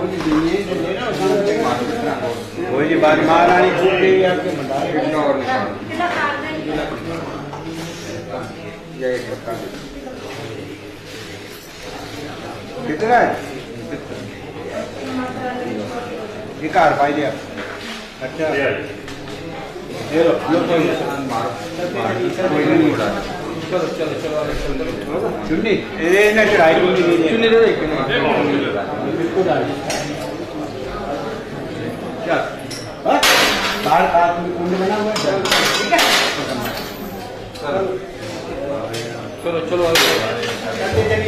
कोई नहीं बात महारानी पूरी आपके भंडार और ये एक पक्का कितना है ये कार पाई दिया अच्छा ये लो मारो कोई नहीं उड़ा चलो चलो चलो चुन्नी ये ना चढ़ाई चुन्नी दे दे बिल्कुल डाल क्या बाहर का कुंड बना हुआ है ठीक है चलो चलो चलते चलिए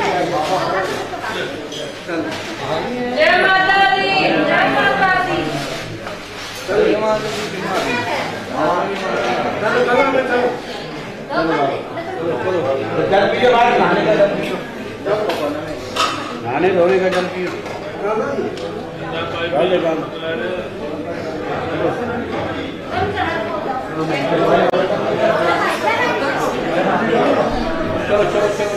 जय माता दी जय माता दी जय माता दी चलो जल पीजिए बाहर नहाने का जल पियो नहाने धोने का जल पियो चलो चलो चलो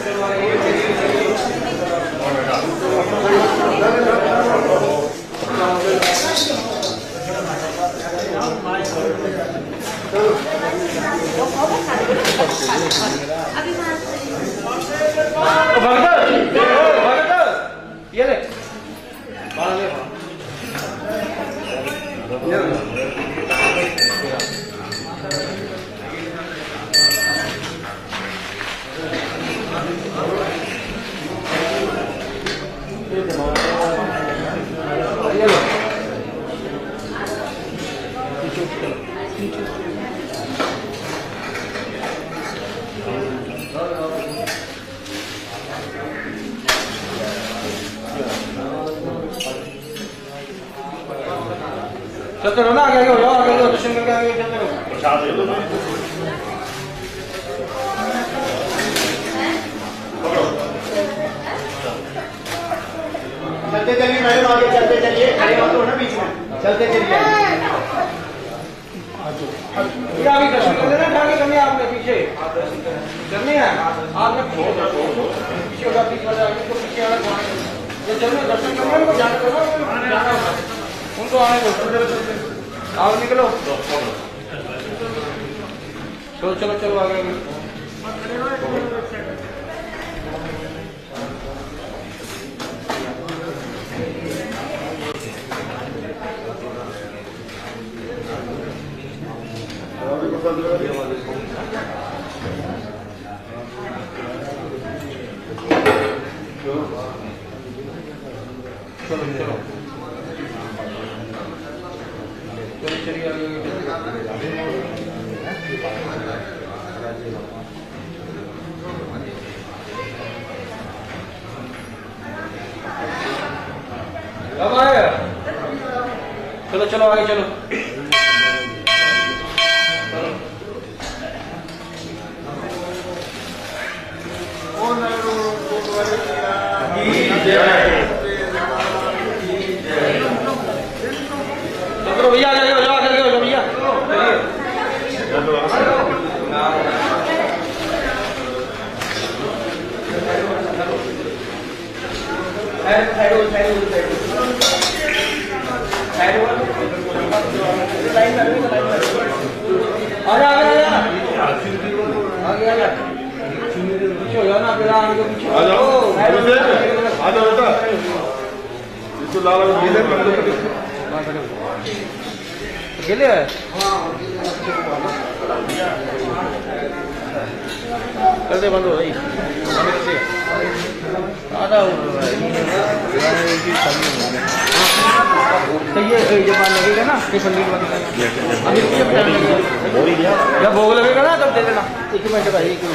ये ले चलते रहो ना आगे हो जाओ आगे हो दर्शन करके आगे चलते रहो प्रसाद ले लो चलते चलिए मैडम आगे चलते चलिए खड़े मत हो ना बीच में चलते चलिए ये अभी दर्शन कर लेना ठाके करनी है आपने पीछे करनी है आपने पीछे होगा बीच वाला आगे तो पीछे वाला ये चलो दर्शन करना है उनको जाना करो उनको आने दो आओ निकलो चलो चलो चलो आगे चलो चलो चलिए आगे कब आए चलो चलो आगे चलो चलो भैया आगे जाओ आगे जाओ भैया आजा आजा आगे आजा पीछे हो जाओ ना फिर आगे पीछे आ जाओ आ जाओ बेटा इसको लाल गीले कर दो गीले कर दे बंद हो भाई आधा तो ये जब लगेगा ना कि पनीर जब भोग लगेगा ना तब दे देना 1 मिनट भाई 1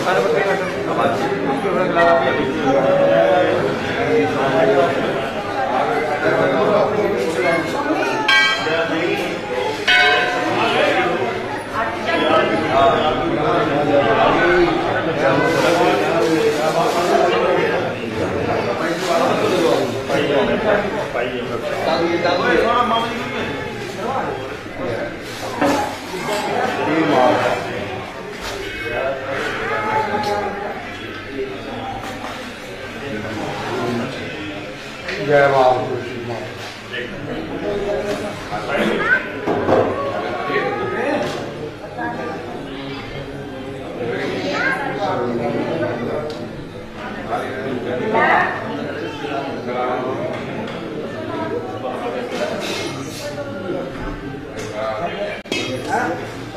जय बाबा।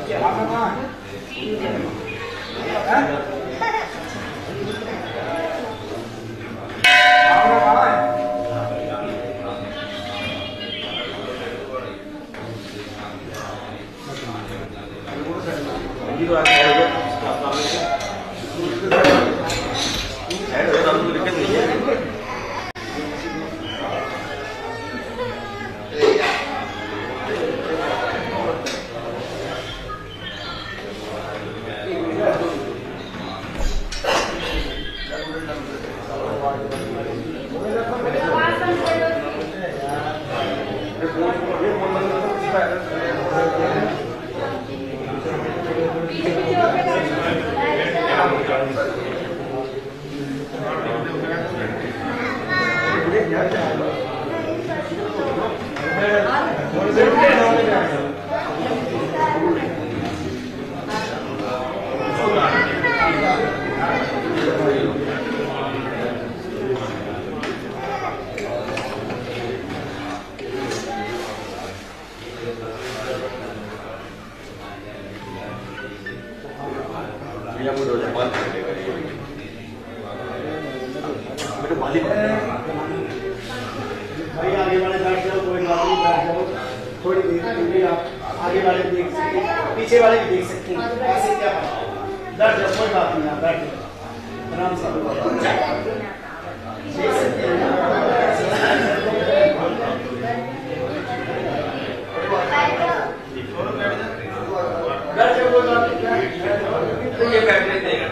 आपका कहाँ है? पीछे वाले भी देख सकते हैं ऐसे क्या बैठ जाओ कोई बात नहीं बैठ जाओ आराम से देख सकते हैं बैठ जाओ कोई बात नहीं ये बैठ लेते हैं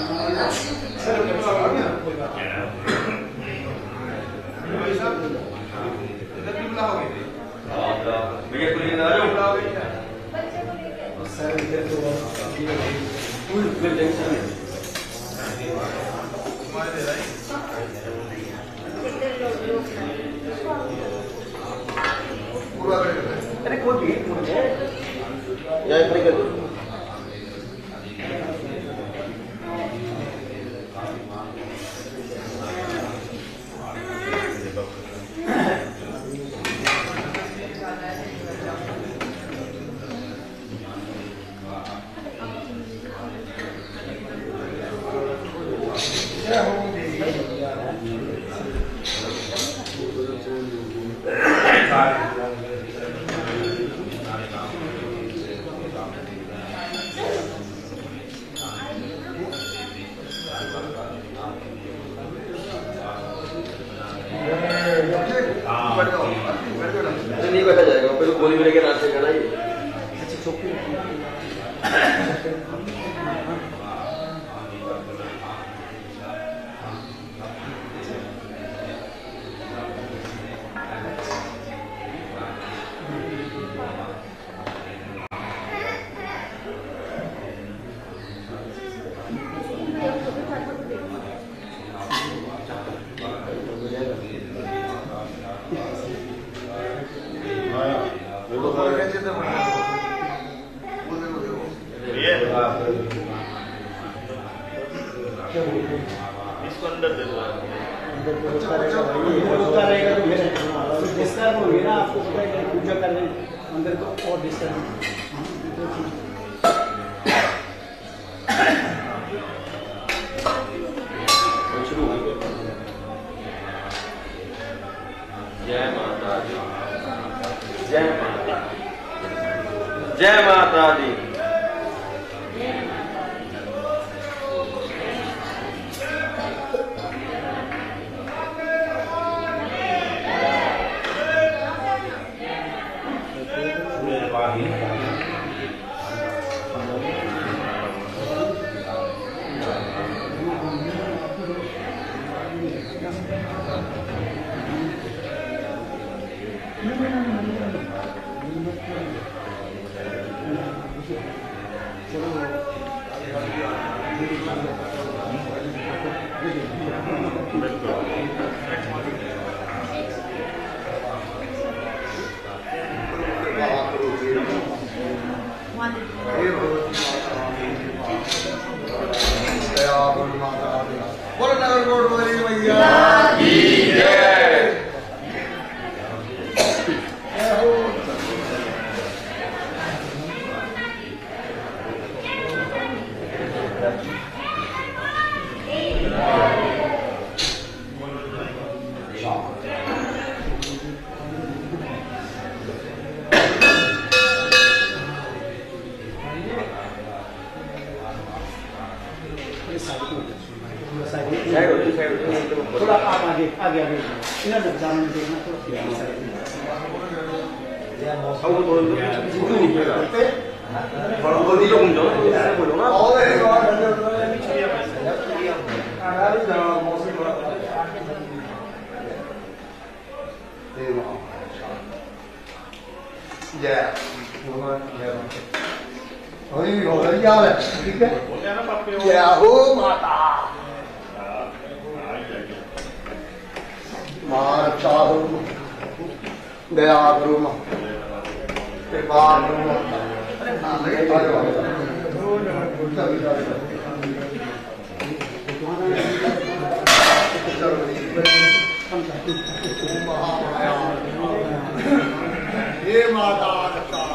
भैया कुछ ना सर इधर तो फुल टेंशन है अरे कोई भी या इतने कर दो नहीं बैठा जाएगा फिर गोली मिलेगा नाच से ये अच्छी चौकी इसको अंदर दे दो उसका रहेगा तो डिस्टर्ब हो गया ना आपको पता है पूजा करने अंदर तो और डिस्टर्ब शुरू हो गया जय माता दी जय माता जय माता दी इधर जाने देना तो 하고 보는데 어디 조금 더 보려나? Ôi, ngồi lấy dao này, đi cái. Dạ hú mà ta. Mà cha hú. Để à kêu mà. Để ba kêu mà. Lấy tay vào. Ye mata ta.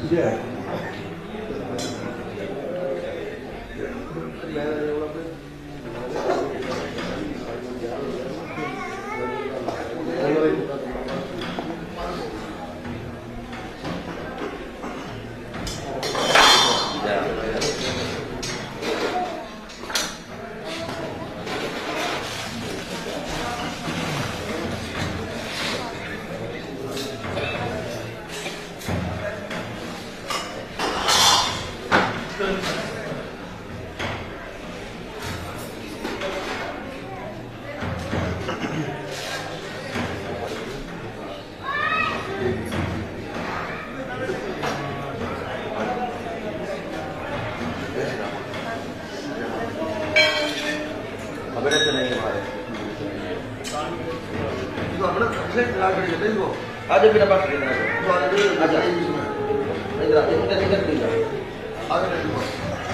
आज मेरा पास तो आजा इधर इधर इधर इधर आगे नहीं हुआ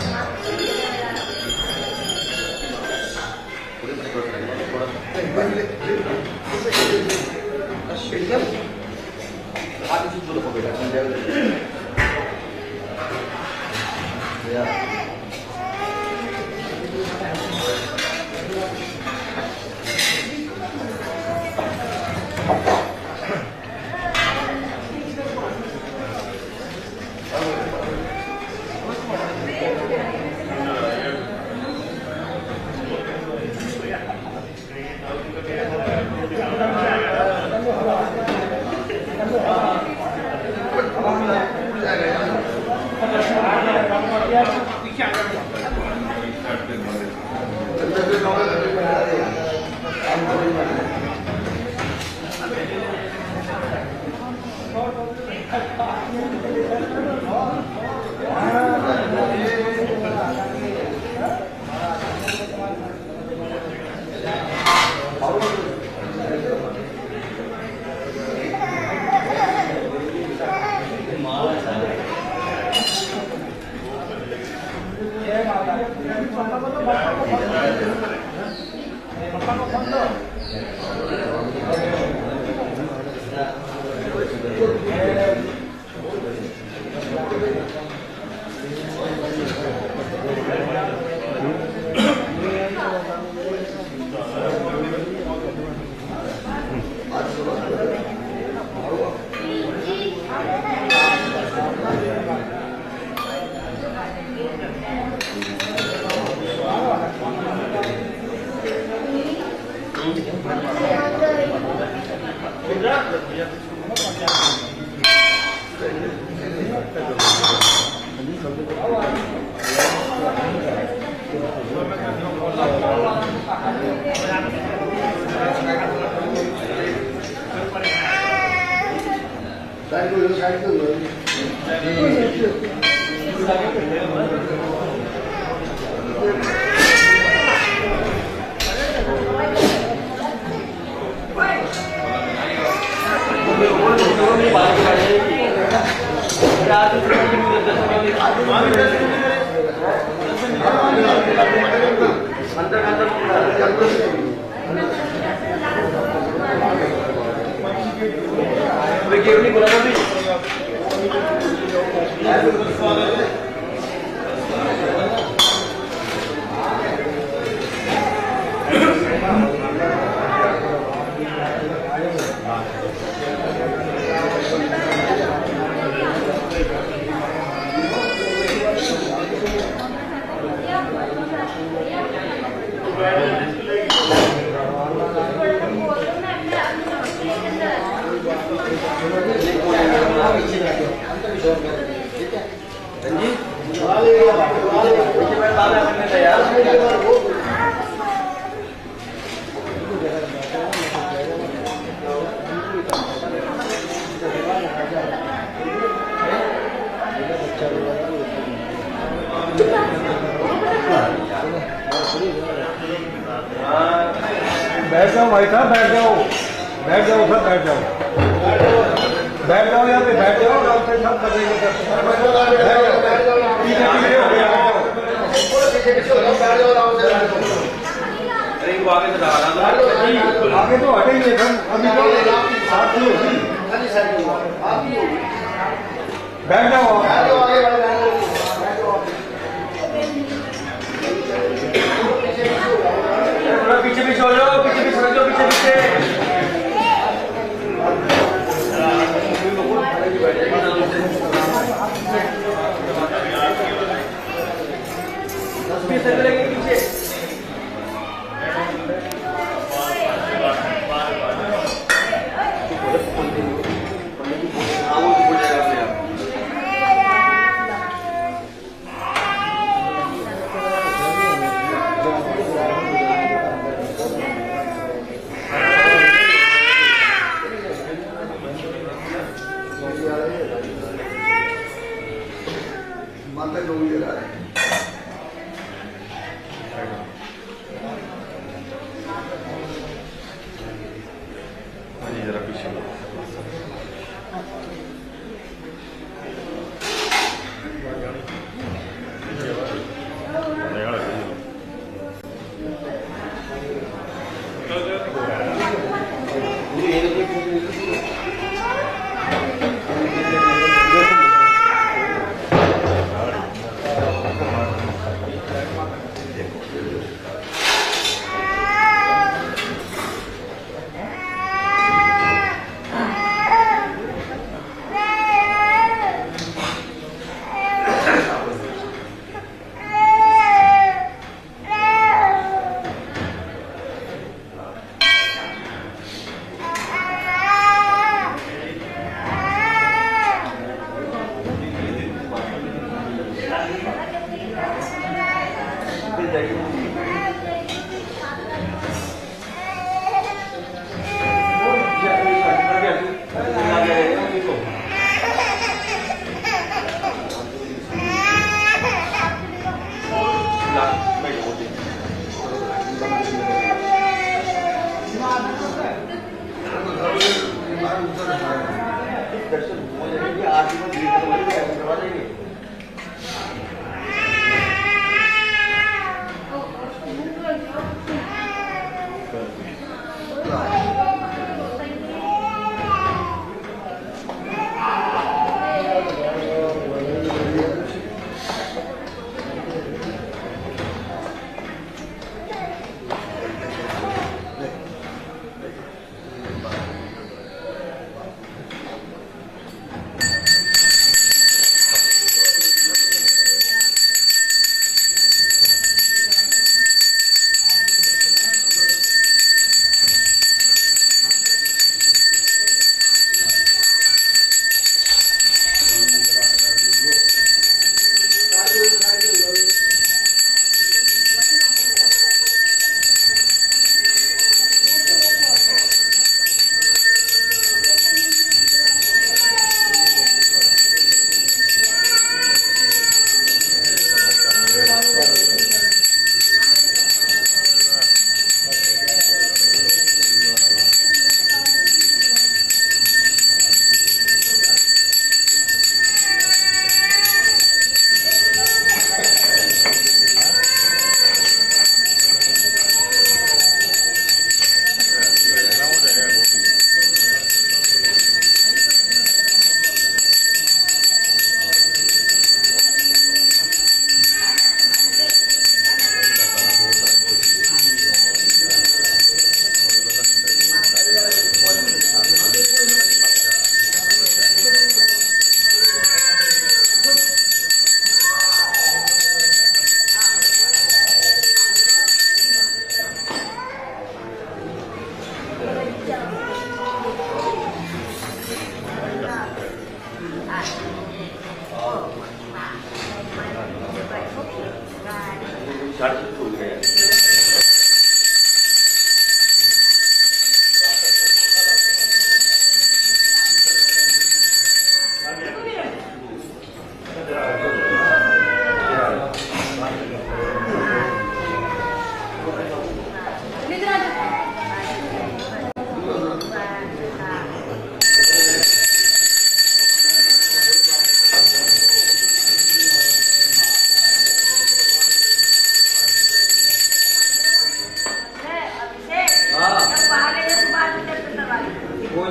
पूरे में थोड़ा शेयर आगे से बोलो बेटा या बैठ जाओ भाई साहब, बैठ जाओ, बैठ जाओ सर, बैठ जाओ, बैठ जाओ यहाँ पे, बैठ जाओ, डॉक्टर साहब कर देंगे सर, आगे तो हटेंगे सर, अभी तो बैठ जाओ।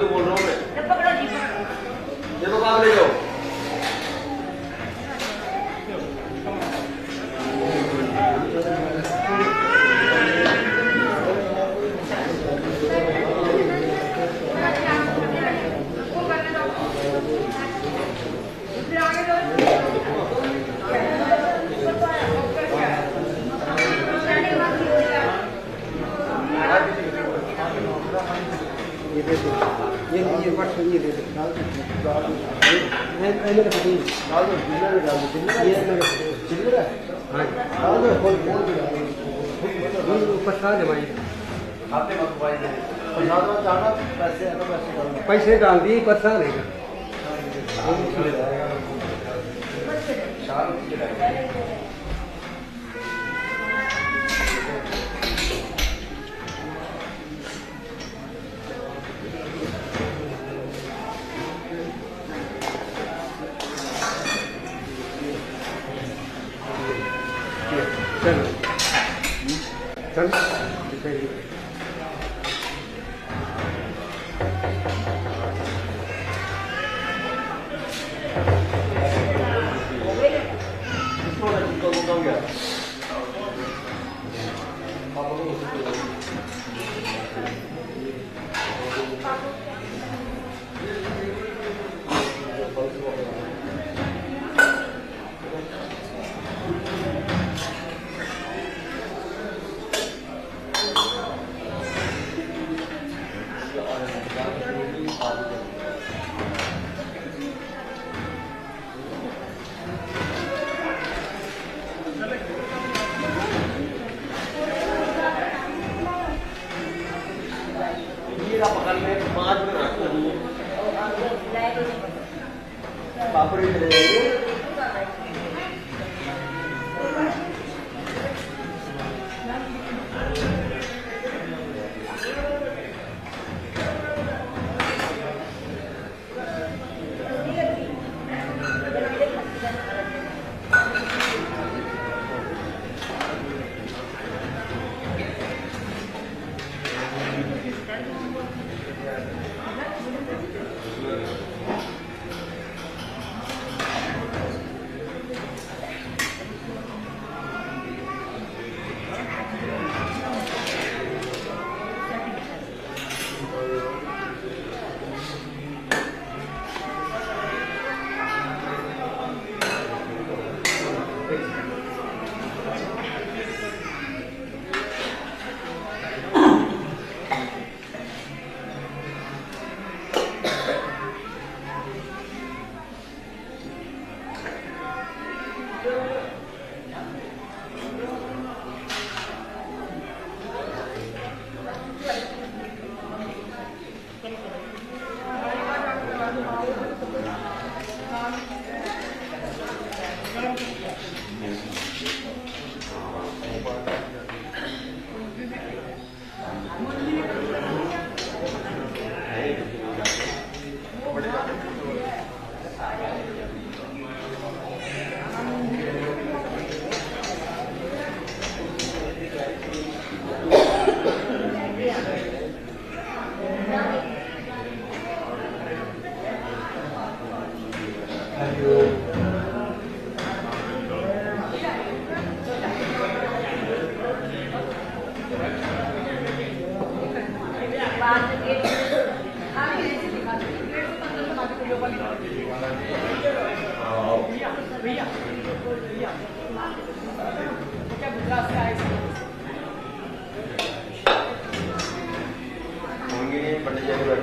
फालतू बोल रहा हूँ मैं। जब पकड़ो जी देखो आप ले जाओ। ये बट ये दे दो डाल दो मेरे को डाल दो जिल्लर डाल दो ये मेरे जिल्लर है हां डाल दो बोल बोल ऊपर खा दे भाई खाते मत भाई दे प्रसाद में जाना पैसे है तो पैसे डाल दिए परसा लेगा शाम की चढ़ाई चल चल पकड़ में 5 मिनट रखो पापड़ी ले पंडित जी